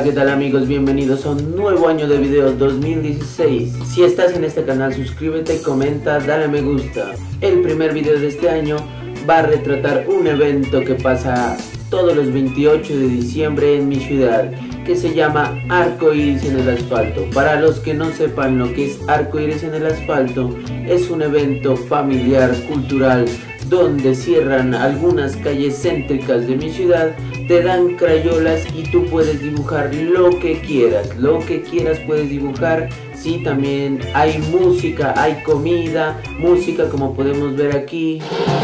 ¿qué tal amigos? Bienvenidos a un nuevo año de videos 2016. Si estás en este canal, suscríbete, comenta, dale me gusta. El primer video de este año va a retratar un evento que pasa todos los 28 de diciembre en mi ciudad, que se llama Arco Iris en el Asfalto. Para los que no sepan lo que es Arco Iris en el Asfalto, es un evento familiar, cultural, donde cierran algunas calles céntricas de mi ciudad, te dan crayolas y tú puedes dibujar lo que quieras puedes dibujar. Sí, también hay música, hay comida, música como podemos ver aquí.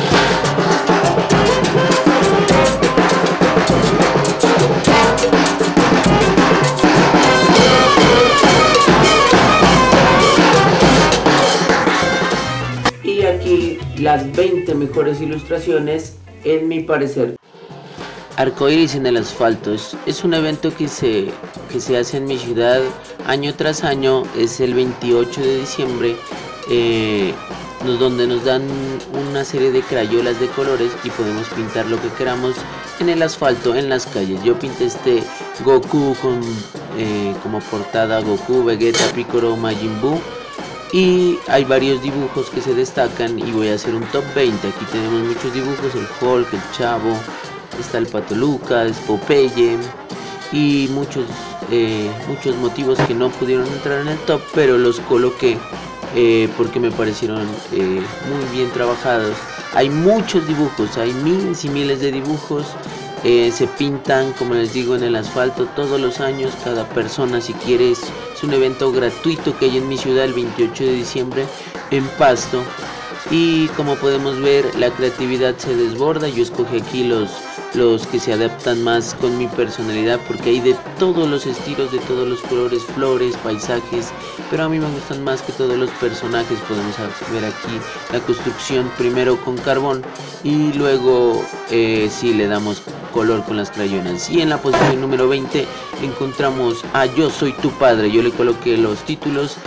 Y aquí las 20 mejores ilustraciones en mi parecer. Arco Iris en el Asfalto es un evento que se hace en mi ciudad año tras año. Es el 28 de diciembre, donde nos dan una serie de crayolas de colores y podemos pintar lo que queramos en el asfalto, en las calles. Yo pinté este Goku con como portada Goku, Vegeta, Piccolo, Majin Buu. Y hay varios dibujos que se destacan y voy a hacer un top 20. Aquí tenemos muchos dibujos: el Hulk, el Chavo, está el Pato Lucas, Popeye y muchos motivos que no pudieron entrar en el top, pero los coloqué porque me parecieron muy bien trabajados. Hay muchos dibujos, hay miles y miles de dibujos. Se pintan, como les digo, en el asfalto todos los años. Cada persona, si quieres, es un evento gratuito que hay en mi ciudad el 28 de diciembre en Pasto. Y como podemos ver, la creatividad se desborda. Yo escogí aquí los que se adaptan más con mi personalidad, porque hay de todos los estilos, de todos los colores, flores, paisajes, pero a mí me gustan más que todos los personajes. Podemos ver aquí la construcción primero con carbón y luego sí le damos color con las crayolas. Y en la posición número 20 encontramos a Yo Soy Tu Padre. Yo le coloqué los títulos.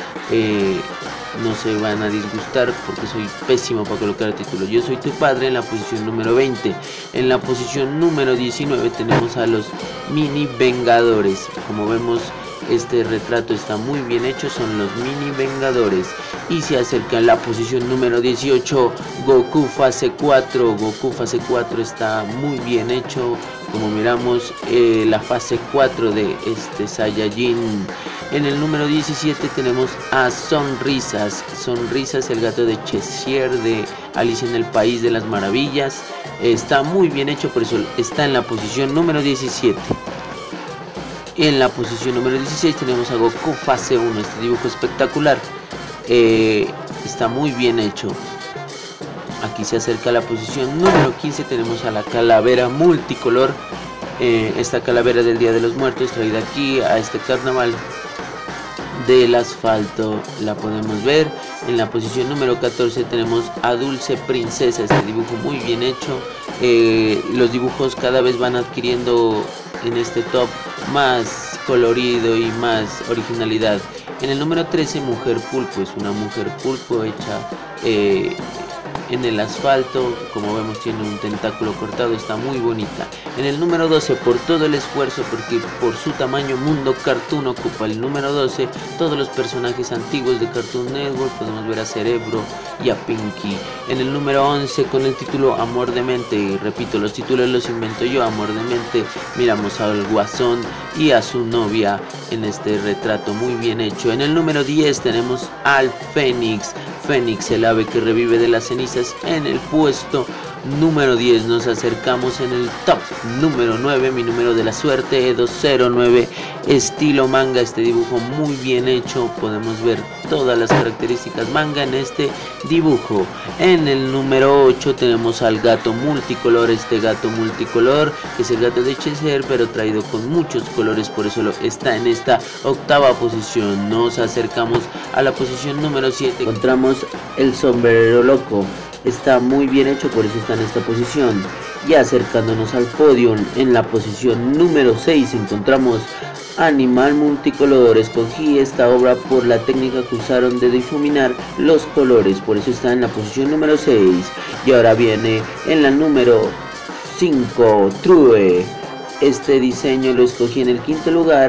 No se van a disgustar porque soy pésimo para colocar títulos. Yo Soy Tu Padre en la posición número 20. En la posición número 19 tenemos a los Mini Vengadores. Como vemos, este retrato está muy bien hecho, son los Mini Vengadores. Y se acerca en la posición número 18 Goku Fase 4. Goku Fase 4 está muy bien hecho. Como miramos, la fase 4 de este Saiyajin. En el número 17 tenemos a Sonrisas. Sonrisas, el gato de Cheshire de Alicia en el País de las Maravillas. Está muy bien hecho, por eso está en la posición número 17. En la posición número 16 tenemos a Goku Fase 1. Este dibujo espectacular. Está muy bien hecho. Aquí se acerca a la posición número 15. Tenemos a la calavera multicolor. Esta calavera del Día de los Muertos, traída aquí a este carnaval del asfalto, la podemos ver. En la posición número 14 tenemos a Dulce Princesa. Este dibujo muy bien hecho. Los dibujos cada vez van adquiriendo en este top más colorido y más originalidad. En el número 13, Mujer Pulpo. Es una mujer pulpo hecha en el asfalto. Como vemos, tiene un tentáculo cortado, está muy bonita. En el número 12, por todo el esfuerzo, porque por su tamaño Mundo Cartoon ocupa el número 12. Todos los personajes antiguos de Cartoon Network. Podemos ver a Cerebro y a Pinky. En el número 11, con el título Amor de Mente, y repito, los títulos los invento yo, Amor de Mente, miramos al Guasón y a su novia en este retrato muy bien hecho. En el número 10 tenemos al Fénix. Fénix, el ave que revive de las cenizas, en el puesto número 10. Nos acercamos en el top número 9, mi número de la suerte, Edo09, estilo manga. Este dibujo muy bien hecho, podemos ver todas las características manga en este dibujo. En el número 8 tenemos al gato multicolor. Este gato multicolor es el gato de Cheshire, pero traído con muchos colores, por eso está en esta octava posición. Nos acercamos a la posición número 7. Encontramos el sombrero loco. Está muy bien hecho, por eso está en esta posición. Y acercándonos al podio, en la posición número 6 encontramos Animal Multicolor. Escogí esta obra por la técnica que usaron de difuminar los colores, por eso está en la posición número 6. Y ahora viene en la número 5, True. Este diseño lo escogí en el quinto lugar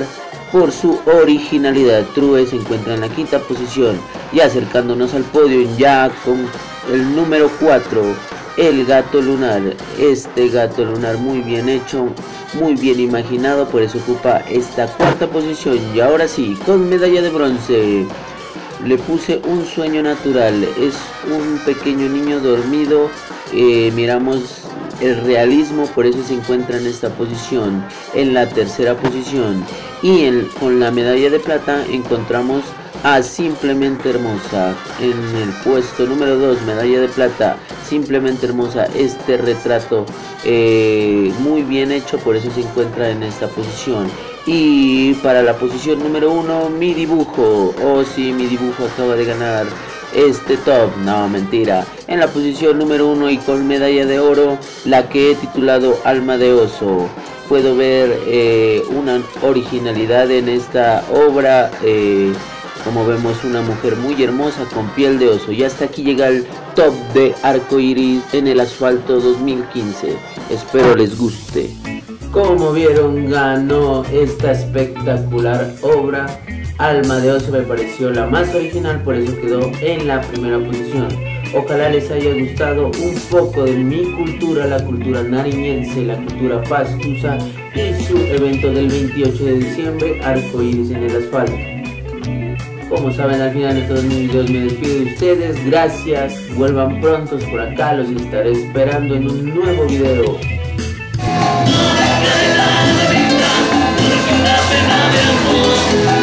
por su originalidad. True se encuentra en la quinta posición y acercándonos al podio ya con el número 4, el gato lunar. Este gato lunar muy bien hecho, muy bien imaginado, por eso ocupa esta cuarta posición. Y ahora sí, con medalla de bronce, le puse un sueño natural. Es un pequeño niño dormido. Miramos el realismo, por eso se encuentra en esta posición, en la tercera posición. Y con la medalla de plata encontramos a Simplemente Hermosa en el puesto número 2, medalla de plata, Simplemente Hermosa. Este retrato muy bien hecho, por eso se encuentra en esta posición. Y para la posición número 1, mi dibujo. Oh sí, mi dibujo acaba de ganar este top. No, mentira. En la posición número 1 y con medalla de oro, la que he titulado Alma de Oso. Puedo ver una originalidad en esta obra. Como vemos, una mujer muy hermosa con piel de oso. Y hasta aquí llega el top de Arcoiris en el asfalto 2015. Espero les guste. Como vieron, ganó esta espectacular obra. Alma de Oso me pareció la más original, por eso quedó en la primera posición. Ojalá les haya gustado un poco de mi cultura, la cultura nariñense, la cultura pastusa y su evento del 28 de diciembre, Arcoiris en el asfalto. Como saben, al final de todos mis videos me despido de ustedes. Gracias, vuelvan prontos por acá, los estaré esperando en un nuevo video. No me queda de vida, porque una pena de amor.